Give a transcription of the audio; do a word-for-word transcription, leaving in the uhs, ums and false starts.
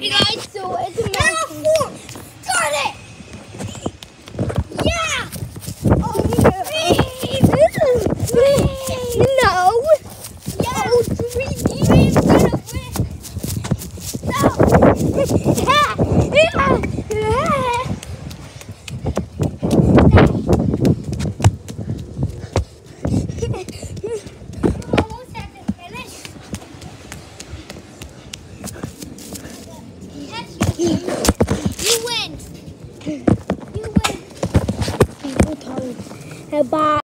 Hey guys, so it's a manhunt. Got it! Yeah! Oh, please! Please! No! Yeah! Oh, please! Please, get away! No! Almost at the finish. You win. You win. People told. Bye.